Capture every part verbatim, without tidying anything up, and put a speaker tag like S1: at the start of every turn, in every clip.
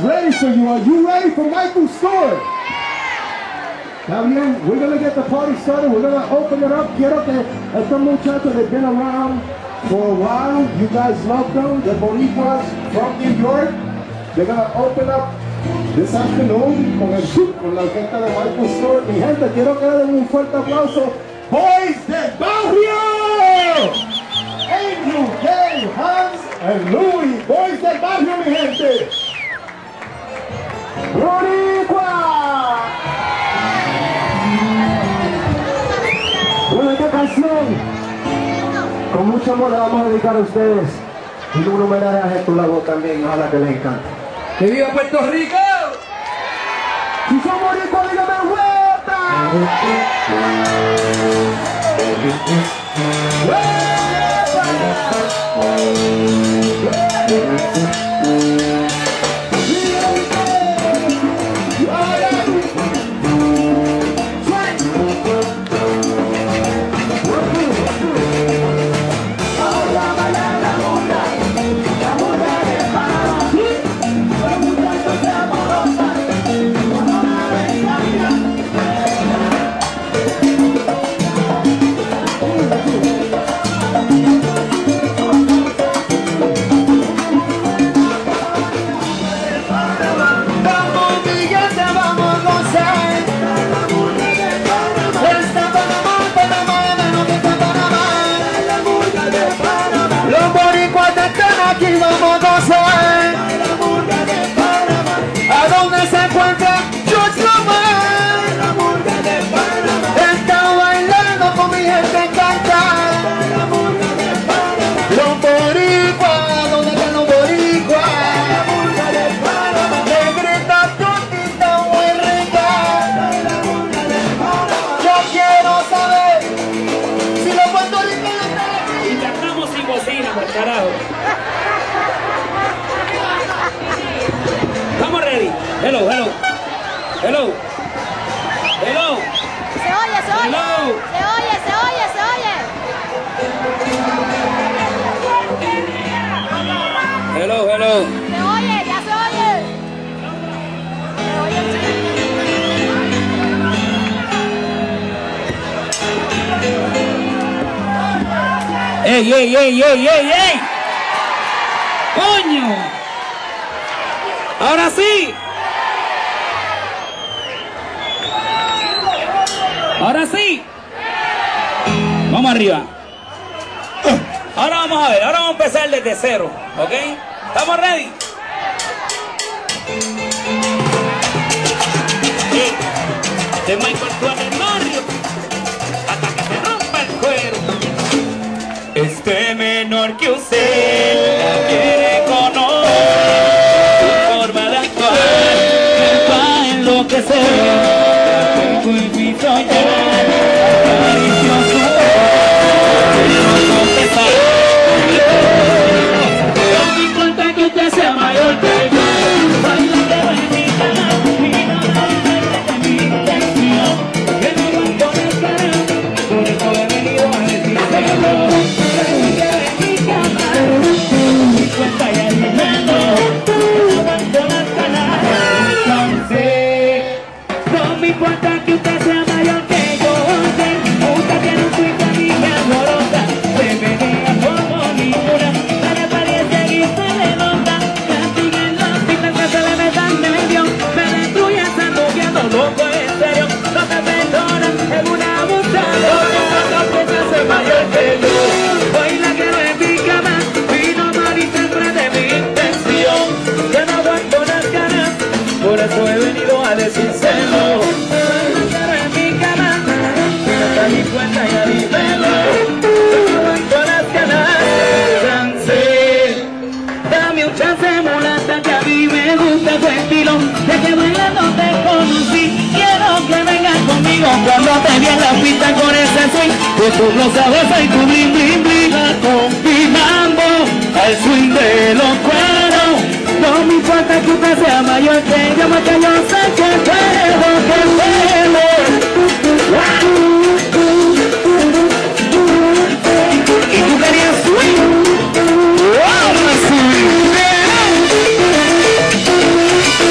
S1: ready for you. Are you ready for Micheal Stewart? Now, we're going to get the party started. We're going to open it up. Quiero que estos muchachos, they've been around for a while. You guys love them. The Boricuas from New York. They're going to open up this afternoon con, el, con la orquesta de Micheal Stewart. Mi gente, quiero que le den un fuerte aplauso. Boys del Barrio! Andrew, Dave, Hans, and Louis. Boys del Barrio, mi gente. Boricua. Bueno, esta canción, con mucho amor la vamos a dedicar a ustedes. Y un homenaje a Jesús Lago también, ojalá que les encante.
S2: ¡Que viva Puerto Rico!
S1: Si son boricuas, dígame vuelta.
S3: Aquí vamos a gozar. ¿A dónde se encuentra George Lomar? Está bailando con mi gente en cantar. Los boricuas, ¿dónde están los boricuas? Negrita, tontita, muy rica. Yo quiero saber si los puertorriqueños están.
S2: Y cantamos sin bocina, por carajo. Estamos ready. Hello, hello. Hello. Hello.
S4: Se oye, se oye.
S2: Hello.
S4: Se oye, se oye, se oye.
S2: Hello, hello.
S4: Se oye, ya se oye. Se oye,
S2: ¡Ey, ey, ey, ey, ey, ey! ¡Coño! ¡Ahora sí! ¡Ahora sí! Vamos arriba. Ahora vamos a ver, ahora vamos a empezar desde cero, ¿ok? ¿Estamos ready? Sí. De Micheal Stewart del Barrio hasta que se rompa el cuero. Este menor que usted la quiere conocer, su forma de actuar me va a enloquecer. La tengo en mi soñar, acaricio su voz, quiero confesar. No me importa que usted sea mayor que yo, baila que va en mi canal y no me de mi intención, que no va a poner cara, por eso he venido a decírselo. Cuenta y alimento, no aguanto las ganas. Entonces, no me importa que usted sea mayor que yo. Usted tiene un swing a mí me alborota, se menea como ninguna. La apariencia y se le nota, castiguen las pistas que se le metan medio. Me destruye estando viendo loco en serio. No se perdona, es una abusadora. No puede ser mayor que yo. Baila que no es mi cama. Por eso he venido a decírselo. Pero en mi cama, hasta mi cuenta y a mi pelo. No aguanto las ganas. Chance, dame un chance, mulata, que a mí me gusta tu estilo. De que bailando te conocí. Quiero que vengas conmigo cuando te vi en la pista con ese swing. Con tu rosa rosa y tu bling bling bling. Con mi mambo al swing de los cueros. No me importa que usted sea mayor que yo, porque yo sé que puedo, que puedo. Y tú querías swing. ¡Wow! ¡Swing!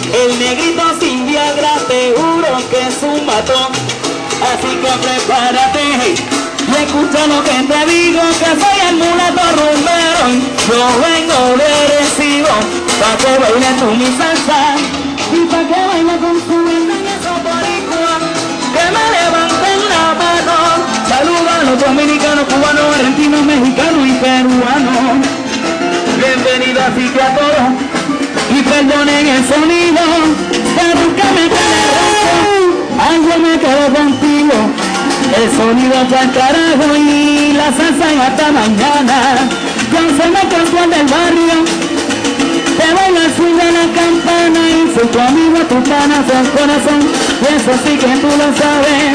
S2: El negrito sin Viagra te juro que es un matón. Así que prepárate y escucha lo que te digo, que soy el mulato rumbero. Yo vengo de Recibo pa' que baile tú mi salsa y pa' que baile con su banda en esos boricuas. Que me levanten la mano. Saludos a los dominicanos, cubanos, argentinos, mexicanos y peruanos. Bienvenido así que a todos y perdonen el sonido, pero que me quede rato, ay yo me quedo contigo. El sonido está al carajo y la salsa hasta mañana. Yo se me canto del barrio, te baila el swing de la campana y soy tu amigo, tu pana, soy el corazón, y eso sí que tú lo sabes.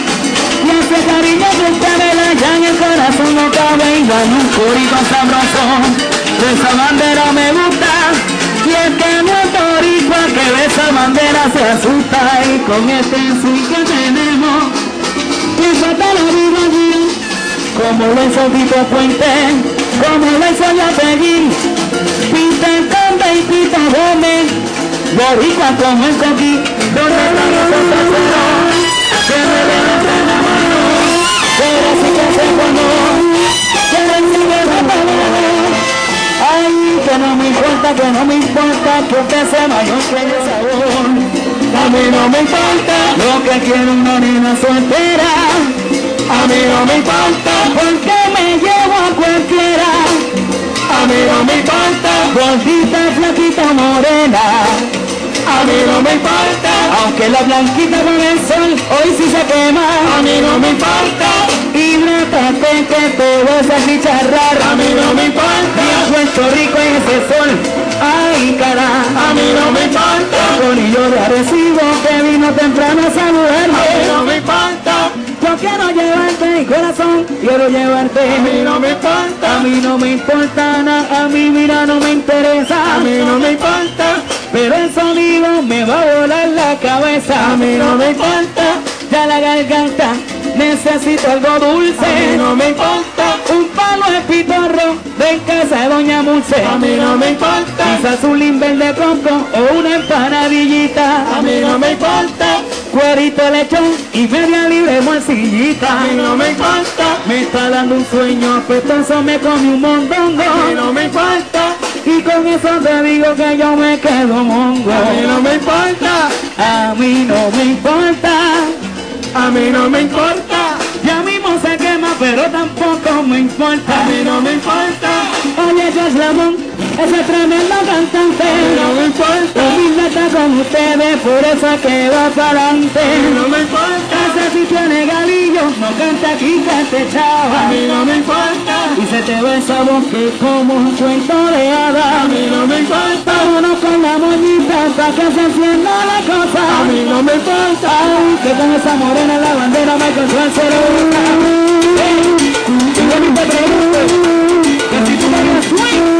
S2: Y ese cariño que ustedes le ya en el corazón no cabe y dan un corito sabroso. De esa bandera me gusta, y es que no es boricua que de esa bandera se asusta. Y con este swing que tenemos, y falta la vida bien, como lo hizo Tito Puente, como lo hizo Yapegui, Pita Conde y Pita Gómez, boricua como el coquí, donde están esos traseros, que me levanten la mano, pero sí que se bueno, que recibe la palabra. Ay, que no me importa, que no me importa, que usted sea mayor que el sabor. A mí no me importa lo que quiere una nena soltera. A mí no me importa porque me llevo a cualquiera. A mí no me importa gordita, flaquita, morena. A mí no me importa aunque la blanquita con el sol hoy sí se quema. A mí no me importa hidrátate que te vas a chicharrar. A mí no me importa y en Puerto Rico en ese sol, ay cara. A mí no me importa Corillo de Arecibo que vino temprano a saludarme. A mí no me importa, yo quiero llevarte mi corazón, quiero llevarte. A mí no me importa, a mí no me importa nada, a mí mira no me interesa. A mí no me importa, pero el sonido me va a volar la cabeza. A mí no me importa, ya la garganta necesito algo dulce. A mí no me importa un palo de pitorro de casa de Doña Mulce. A mí no me importa quizás un limber de coco o una empanadillita. A mí no me importa cuerito de lechón y media libre morcillita. A mí no me importa, me está dando un sueño apestoso, me comí un mondongo. A mí no me importa y con eso te digo que yo me quedo mongo. A mí no me importa, a mí no me importa, a mí no me importa. Ya mismo se quema pero tampoco me importa. A mí no me importa. Oye George Lamont, ese tremendo cantante. A mí no me importa. Humilde está con ustedes, por eso es que va para adelante. A mí no me importa. Ese si tiene galillo, no canta aquí, cante chava. A mí no me importa. Y se te ve esa voz que como un cuento de hadas. A mí no me importa. Vámonos con la moñita pa' que se encienda la cosa. A mí no me importa. Ay, que con esa morena en la bandera Micheal Stewart se lo gusta. Y yo ni te pregunto que si tú querías swing.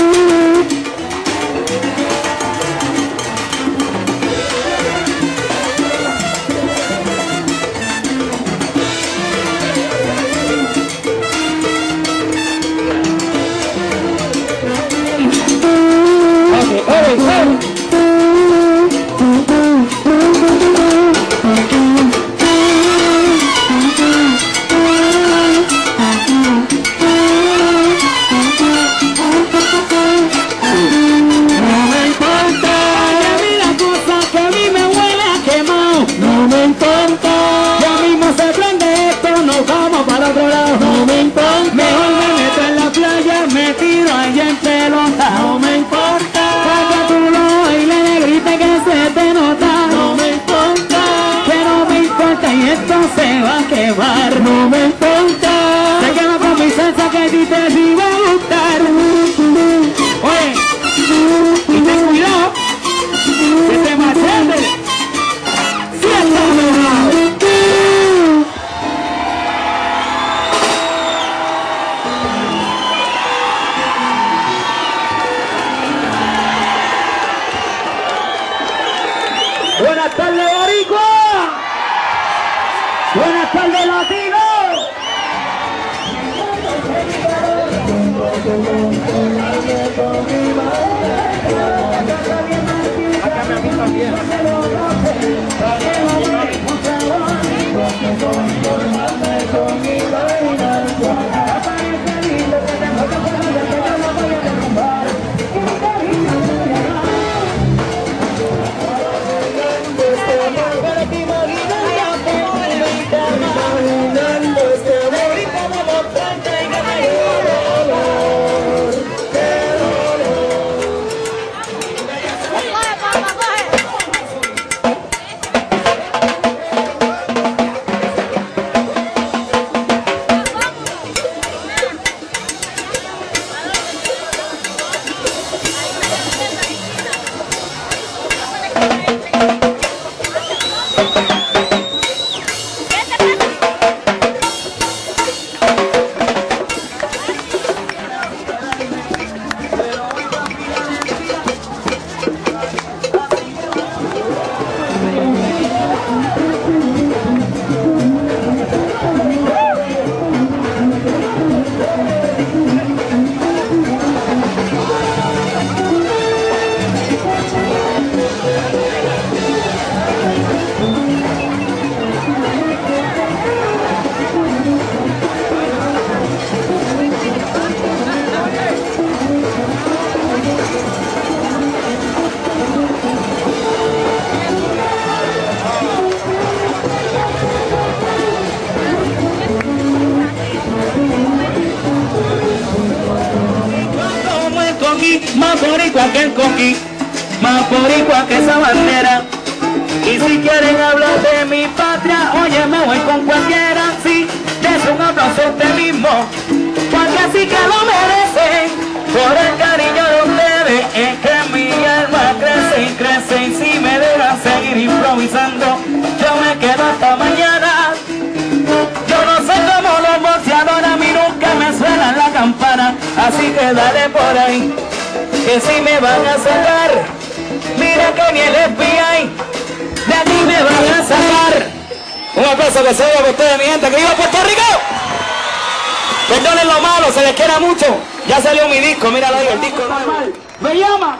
S2: No me importa, porque tú lo bailes negrita que se te nota. No me importa, que no me importa y esto se va a quemar. No me importa, se quema con mi salsa que a ti te iba a gustar. Oye, y ten cuidado, que te machete, si estás mojado. Buenas tardes, boricua. Buenas tardes, latino. Acá me a mí también. aquí, más boricua que esa bandera. Y si quieren hablar de mi patria, oye, me voy con cualquiera, sí, des un aplauso a usted mismo, porque así que lo merecen. Por el cariño de ustedes es que mi alma crece y crece, y si me dejan seguir improvisando, yo me quedo hasta mañana. Yo no sé cómo los boxeadores, a mí nunca me suena la campana, así que dale por ahí, que si me van a sacar, mira que ni el F B I de aquí me van a sacar. Un aplauso que se oiga por ustedes, mi gente. ¡Que viva Puerto Rico! Perdonen lo malo, se les quiera mucho. Ya salió mi disco, míralo ahí, el disco nuevo. ¡Me llama!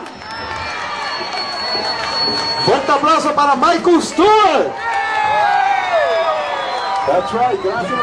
S1: Fuerte aplauso para Micheal Stewart. That's right, gracias.